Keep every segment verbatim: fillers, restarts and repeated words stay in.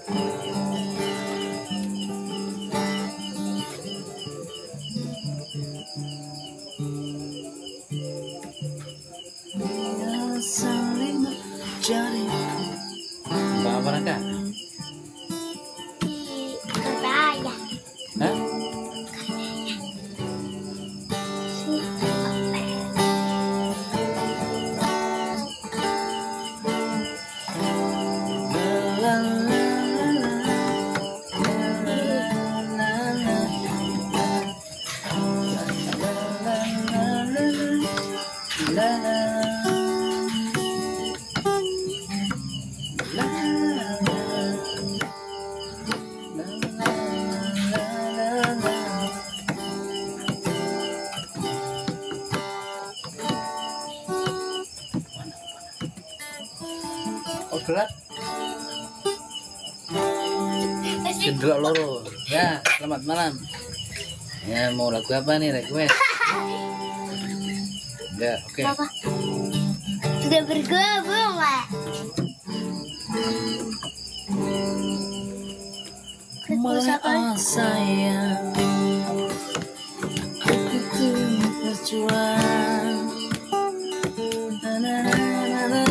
saling mencari. Mbak apa Raka? Berbahaya. Hah? Oh gelap. Cedera loro. Ya, selamat malam. Ya, mau lagu apa nih request? Ya, oke. Okay. Apa? Sudah bergabung, Pak. Maaf sayang, aku tuh berjuang. Na na na na na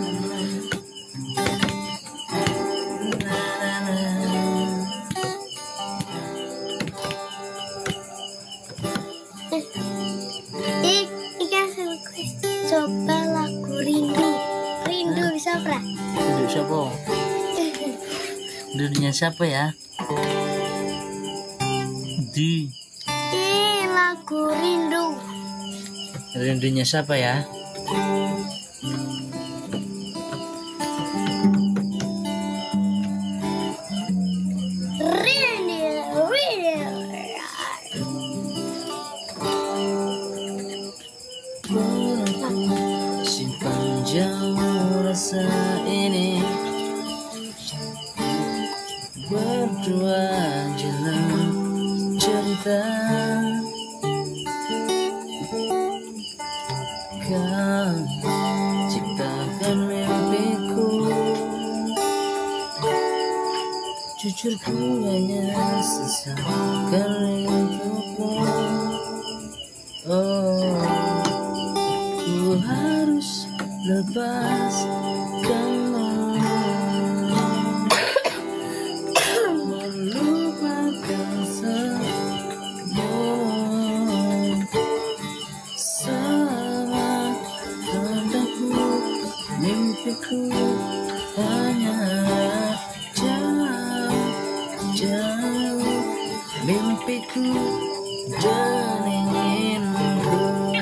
na na na. Eh, ikan request. Coba lagu Rindu. Rindu bisa apa? Rindu siapa? Rindunya siapa ya? Di Eh, lagu Rindu. Rindunya siapa ya? Rindu, rindu. Simpan jauh rasa ini, berdua jalan cerita. Kau ciptakan mimpiku, jujur ku hanya sesakan rinduku. Oh, ku harus lepaskanmu, melupakan semua. Sama tandakmu, mimpiku hanya jauh, jauh. Mimpiku dan inginku.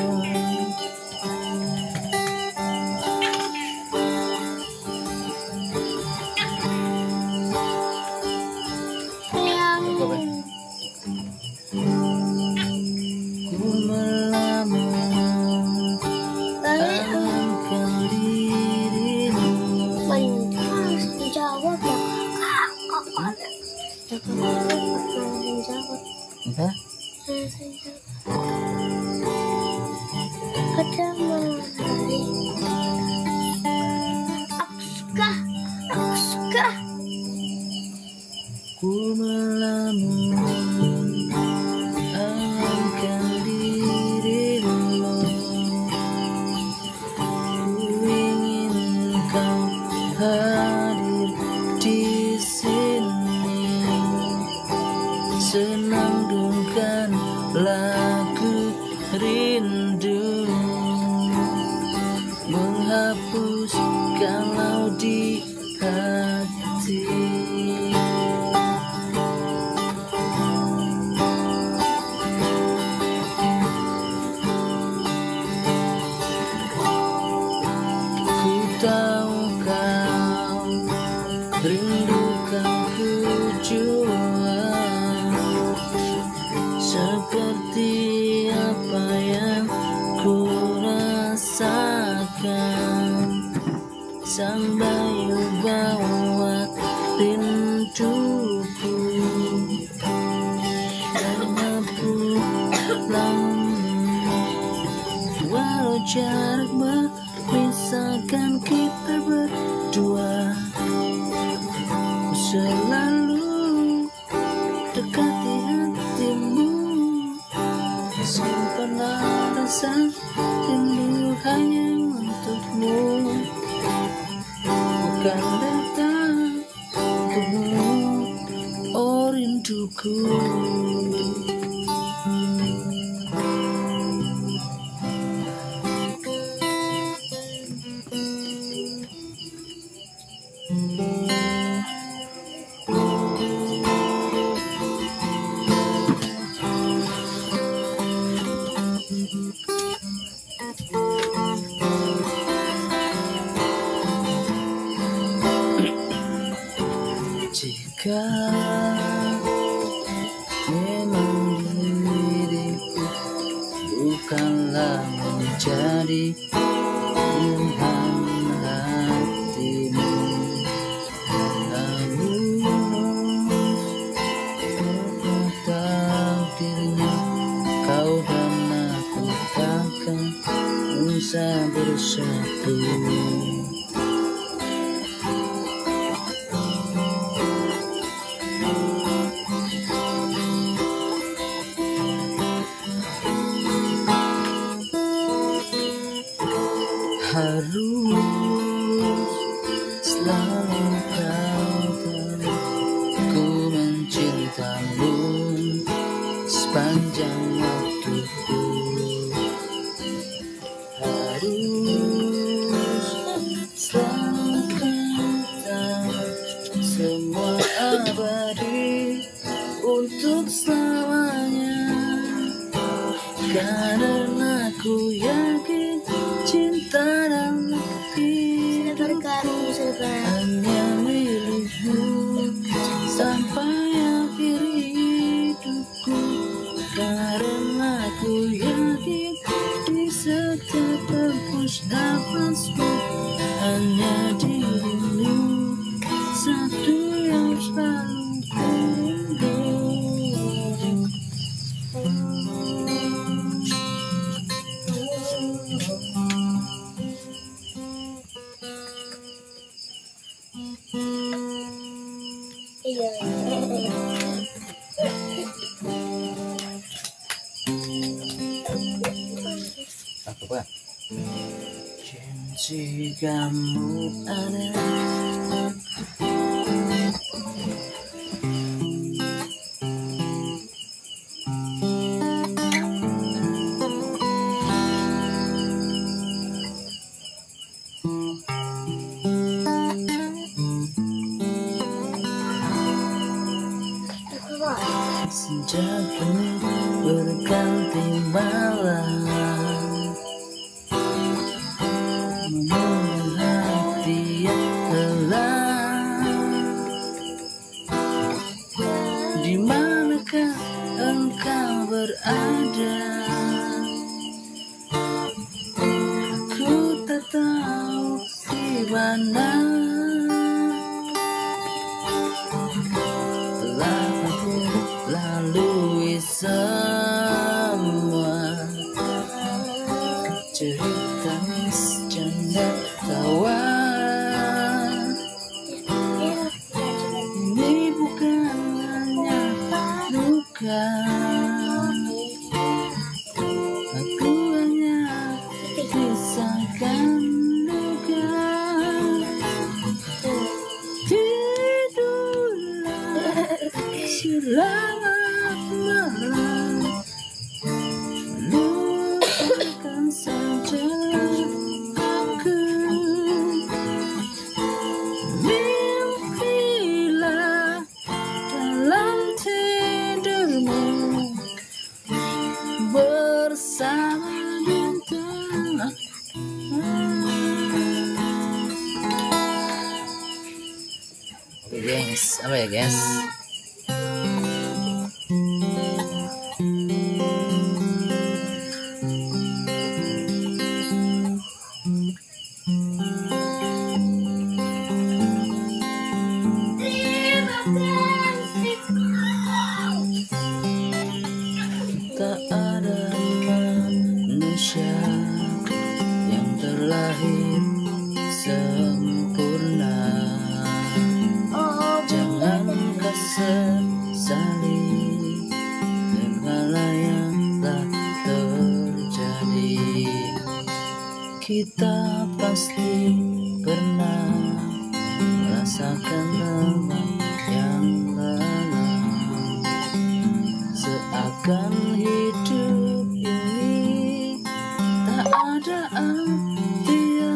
Yang Ku melamun alamkan dirimu. Bang, harus dijawab ya kakak. Kakak. Kakak harus menjawab. Apa? Harus menjawab. Ada menari. Aku suka. Aku suka. Ku melamun alamkan dirimu. Ku ingin kau hadir di sini, senandungkan lagu rindu, menghapus kalau di hati. Ku tahu kau rindukan ku jua, seperti apa yang ku rasakan. Sang bayu bawa rinduku, dan pulang walau jarak memisahkan kita berdua. Ku selalu dekati hatimu, simpanlah rasa rindu hanya untukmu, bukan datang untukmu, oh rinduku. Jika memang diriku bukanlah menjadi Tuhan hatimu, namun takdirnya kau dan aku takkan bisa bersatu. Harus selalu kau tahu ku mencintamu sepanjang waktuku. Harus selalu kau tahu semua abadi untuk selamanya, karena ku yakin cinta dalam hidupku hanya milikmu sampai akhir hidupku, karena ku yakin di setiap hembus nafasku hanya dirimu satu yang selalu ku rindu. Apa Pak? Janji kamu ada senja kini berganti malam, menunggu hati yang lelah. Di manakah engkau berada? Aku tak tahu di mana. Telah aku lalui semua cerita canda tawa. Ini bukan hanya luka, aku hanya rasakan luka. Tidurlah selamat malam, lupakan saja aku. Mimpilah dalam tidurmu bersama bintang. Oke guys, apa ya guys? Tak ada manusia yang terlahir sempurna. Jangan sesali segala yang telah terjadi. Kita pasti pernah merasakan lembah yang lelah, seakan hidup ini tak ada artinya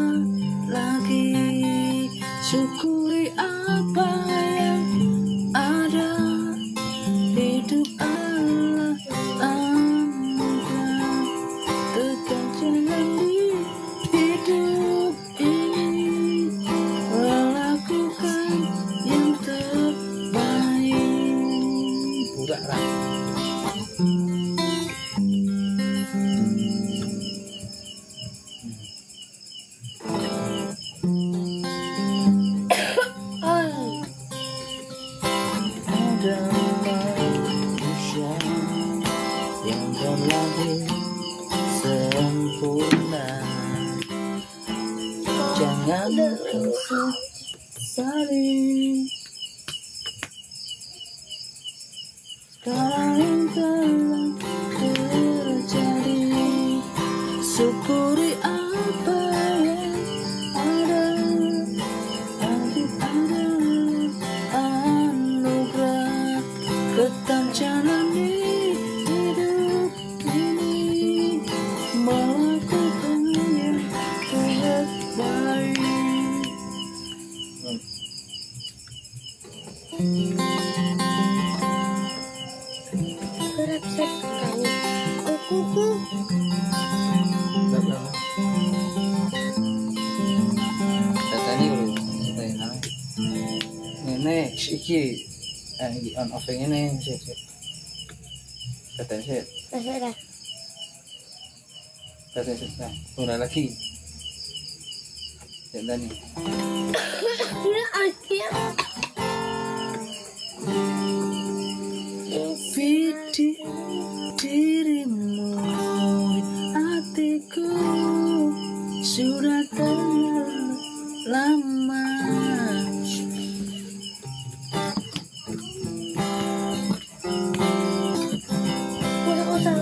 lagi. Syukuri apa yang ada, hidup Allah anugerah, tegak jalani hidup ini, lakukan yang terbaik. Budak lah. Ada manusia yang terlahir sempurna, jangan sesali sekarang yang telah terjadi. Syukuri apa yang ada, hidup ada anugerah, tetap jalani hidup ini, melakukan yang terbaik. Surat sekali. Kuku. Katanya kalau katanya nenek iki eh di on off yang ini sih sih katanya sih Sudah. katanya sih nah udah lagi dan nih Ini akhir. Vidi dirimu di hatiku sudah terlalu lama. Udah usah.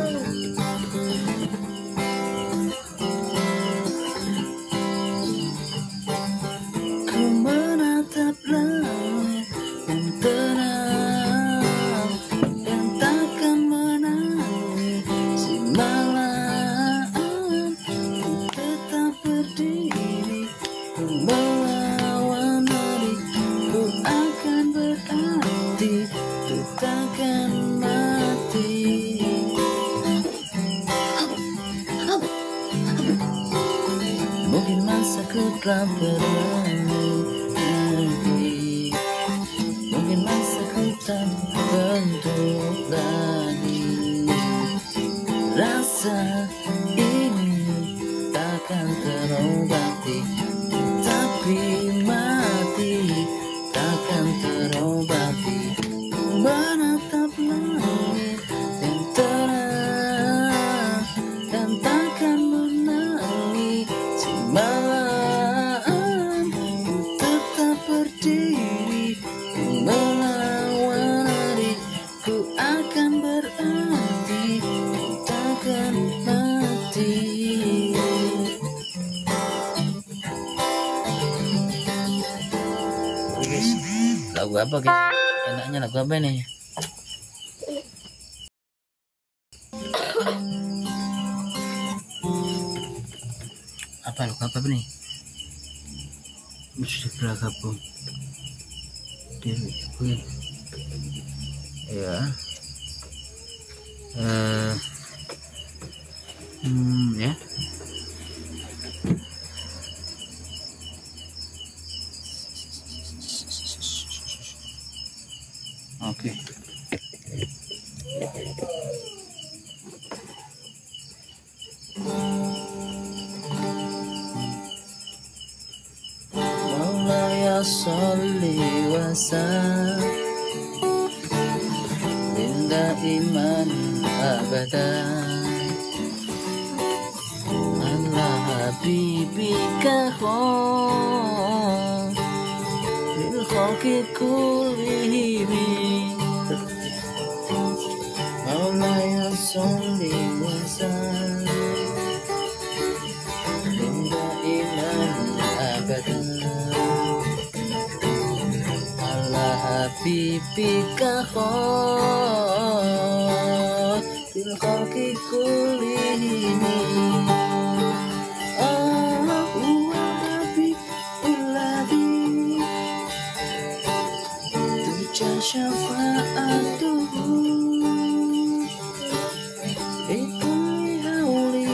Ku menatap langit yang terang, yang takkan menangis si malam. Ku tetap berdiri, ku melawan hari, ku akan berarti, ku takkan mati. Mungkin masaku telah berlalu nanti, mungkin masaku tak bentuk lagi. Rasa ini takkan terobati, tapi mati takkan terobati. Menatap langit yang terang, dan takkan menangis si malam. Ku tetap berdiri, ku melawan hari, ku akan berarti, ku takkan mati. Oke guys, lagu apa guys? Enaknya lagu apa nih? Apa lagu apa nih? Mesti beragam Dewi ya. Eh, hmm, ya. Oke. Maulaya sholli wa sallim daiman abadan ala habibika khairil khalqi kulimi Maulaya Salli wa sallim daiman abadan ala habibika khairil khalqi kullihim syafa'atuhu bikulli hauli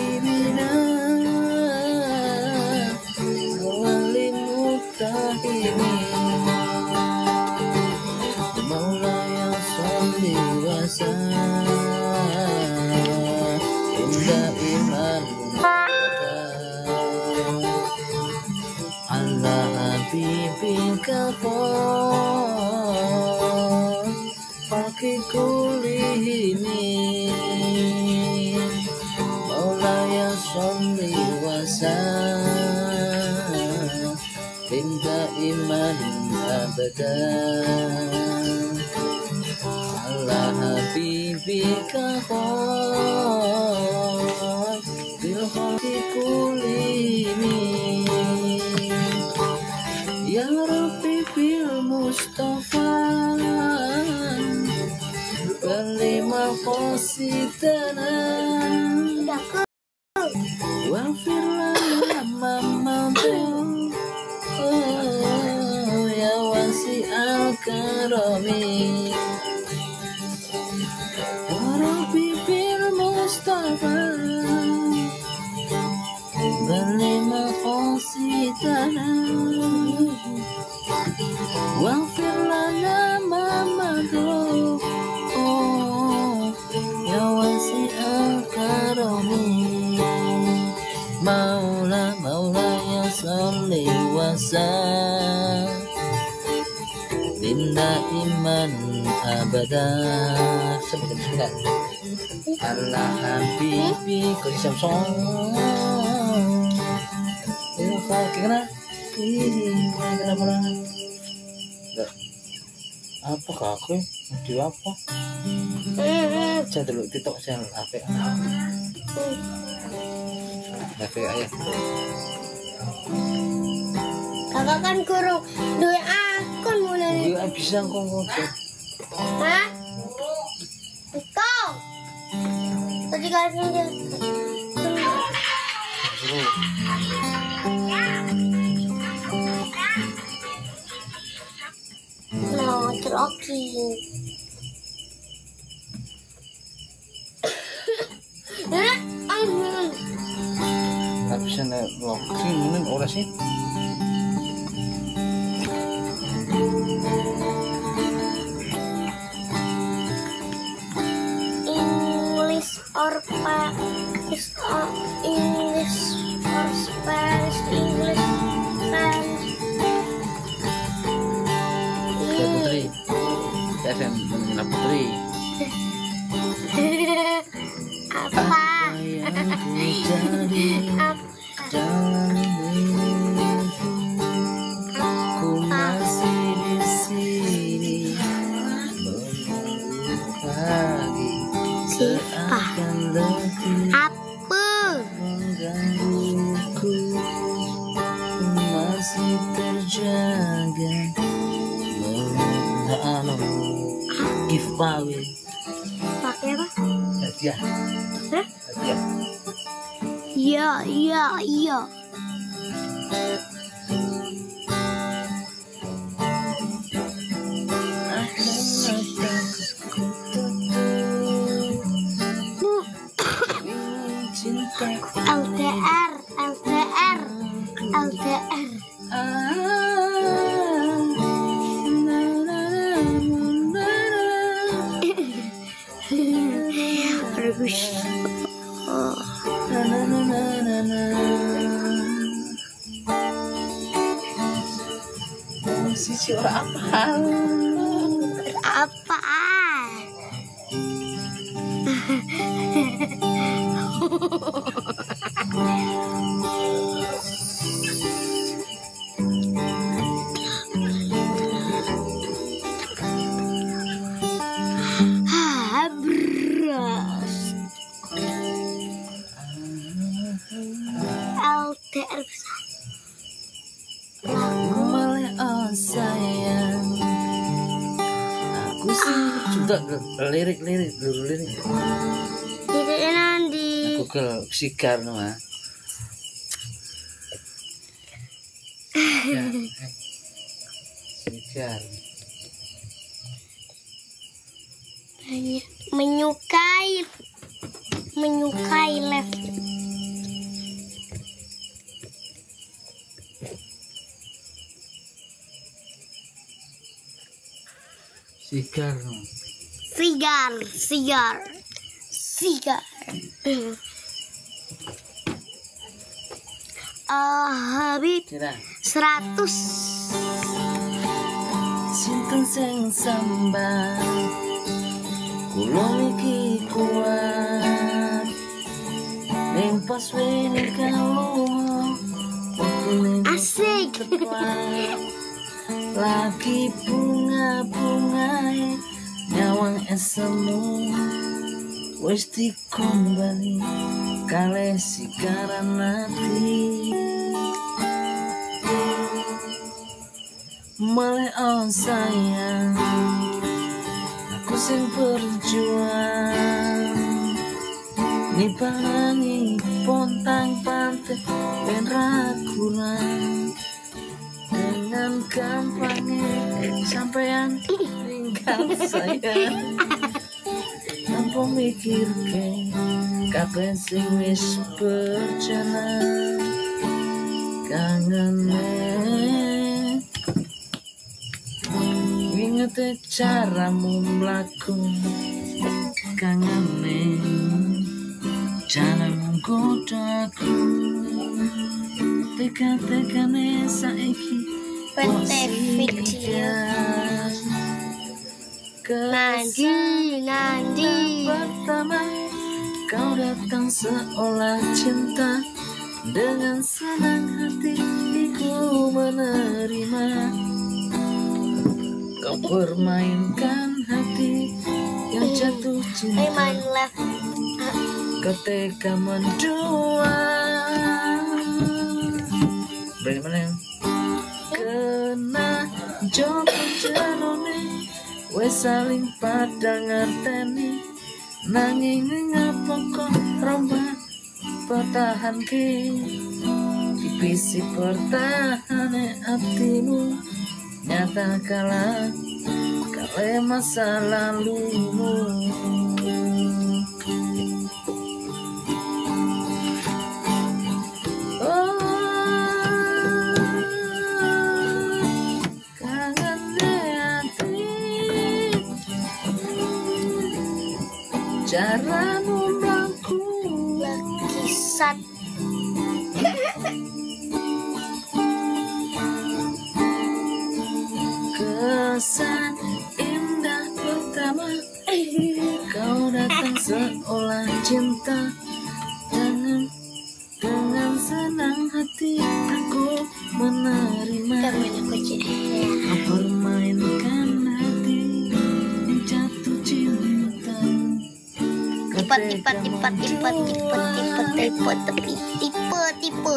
minah walil mutahimi Maulaya Salli wa sallim daiman ala habibika Falki kulihimi Maulaya Salli wa sallim daiman abadan ala habibika khairil khalqi kullihim ya Rabbi bil Mustafa lima qasidana wa firlana mamadu ya wasi'al karami wa Rabbi bil Mustafa lima qasidana wa firlana mamadu Maula Maulaya Salli wa sallim daiman abadan sebentar ala habibi kau samsung ini kau kena ini kena mana apa kakek di apa saya dulu titok saya apa apa ayah kakak kan kurung duit akun mulai iya bisa kok hah kau tadi kasih dia no troki eh nggak bisa nge-login mungkin orang sih English or Spanish or English or Spanish English Spanish ya Putri saya akan mengenal Putri apa yang terjadi dalam hidupku ku masih di sini menunggu pagi seakan letih apa menggangguku ku masih terjaga mengenal giveaway pakai apa hadiah hah hadiah iya iya iya L D R L D R L D R Sisi orang apa? Apa? Sudah lirik-lirik dulu lirik. Liriknya nanti. Aku ke sigar nama. Ya, eh. Sigar. Banyak menyukai menyukai left. Sigar. Sigar, sigar, sigar. Ah, Habib Kira. seratus. Sinten sing sambang kulo iki kuat ning pas wene kalungo waktune Asik. tepat lagi bunga-bungae nyawang esemu wis dikombali kalih sikaran ati Male oh sayang, aku sing berjuang nipangi pontang pantai ben raguran dengan gampangnya sampean tinggal saya tanpa mikir ke kabeh sing wis berjalan kangen inget caramu mlaku kangane caramu godaku teka-tekane saiki Pente video. Nanti, nanti. Pertama kau datang seolah cinta dengan senang hati ku menerima. Kau permainkan hati yang jatuh cinta. Hey, main left. Kau tega mendua. Bagaimana ya? Kena jopo jerone, wes saling pada ngerteni. Nanging ngapa kok rombak pertahan ki? Tipisi pertahane hatimu. Nyata kalah kale masa lalumu. Oh, kangen hati caramu mlaku Kisat. kesan indah pertama kau datang seolah cinta dengan dengan senang hati aku menerima. Banyak kucing. Kau permainkan hati yang jatuh cinta. Kau Tipe, tipe, tega tipe, tipe, tipe, tipe, tipe, tipe, tipe, tipe.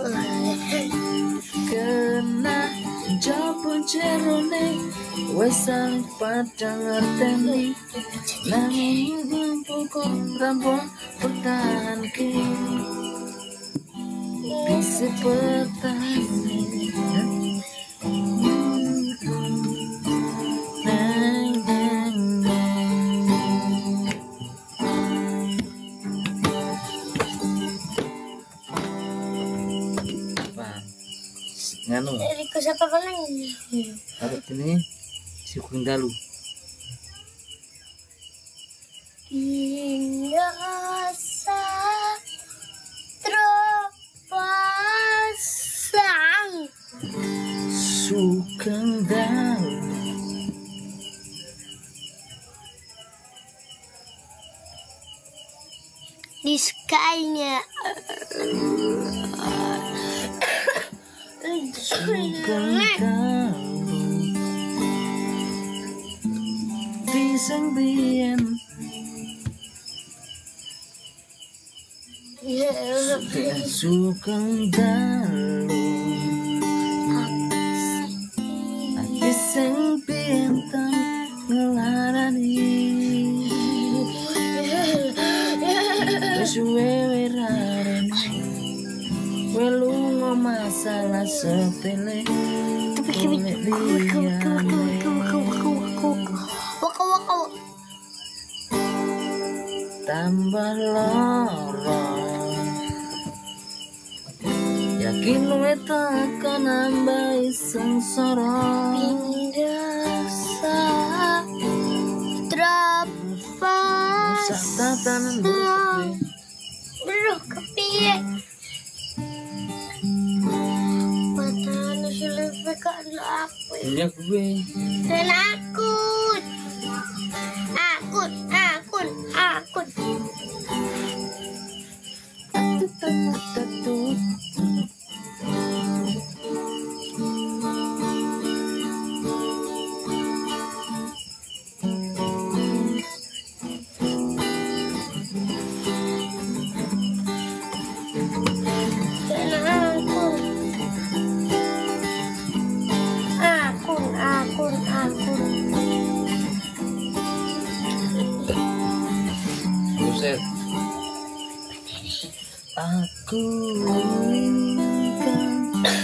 kena jopo jerone wes saling pada ngerteni nanging mampu kok rampung pertahan ki bisa pertahan nang nang nang apa nganu Riku siapa paling? harus ini si Kundalu. Indah satro pasang Sukandalu di sky-nya. Sukandalu pisang bien Sukandalu pisang bintang ngelara tambah lorong yakin luwe takkan nambahi sengsara Pindasa Trapas tatanan Bro kepiye Matanya sulit pekan aku punya gue Dan akun Akun Akun Akun tatut Dan akun Akun Akun Akun buset aku inginkan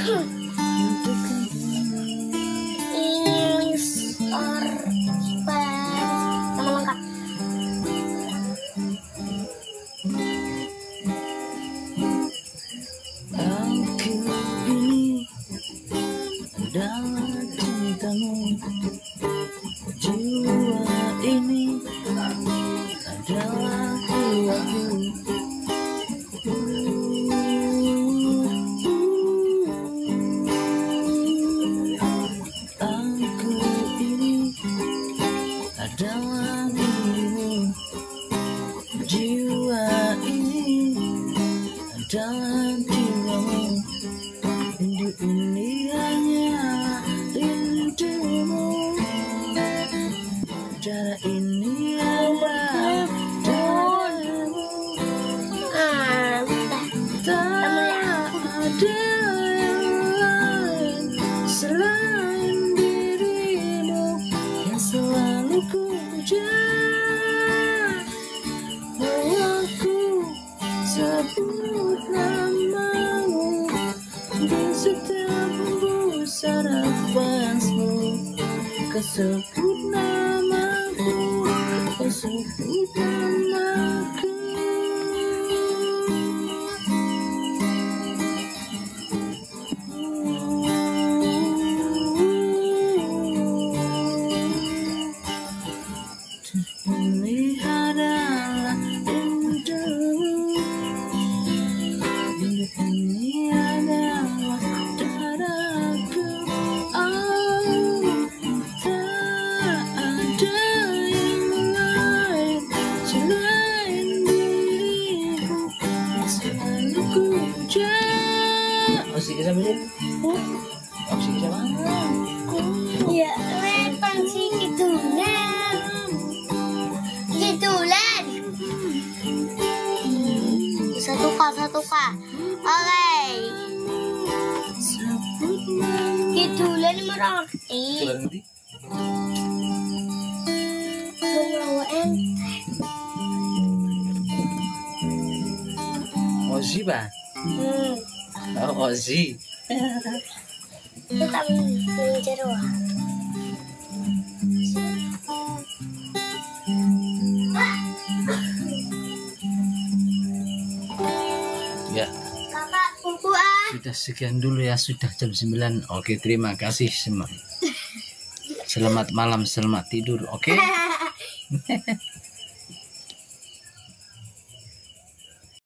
English or Spanish Nama lengkap aku ini adalah cintamu jiwa ini adalah jiwaku aku ini adalah dirimu jiwa ini adalah jiwamu rindu ini hanya rindumu cara ini adalah daramu Ah, udah. tak ada yang lain selain dirimu yang selalu ku puja bahwa ku sebut namamu di setiap hembusan nafasmu kau sebut namaku kau sebut namaku ini adalah rindu rindu ini adalah daraku oh tak ada yang lain selain dirimu yang selalu ku puja oh sih bisa bisa oh sih bisa banget Ya, lepan sih gitulah. Gitulah. Satu K, satu K. Oke. Gitulah ini meroti. Sudah nanti Menyawa ente. Ozi ba? Hmm. Oh Ozi Kita menjeru. ya Kakak, kuku ah. sudah sekian dulu ya sudah jam sembilan oke terima kasih semua selamat malam selamat tidur oke